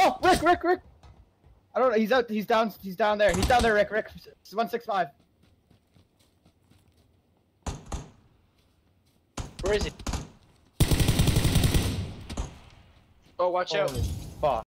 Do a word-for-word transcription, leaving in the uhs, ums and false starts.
Oh, Rick, Rick, Rick. I don't know. He's out. He's down. He's down there. He's down there, Rick. Rick. one six five. Where is he? Oh, watch out. Fuck.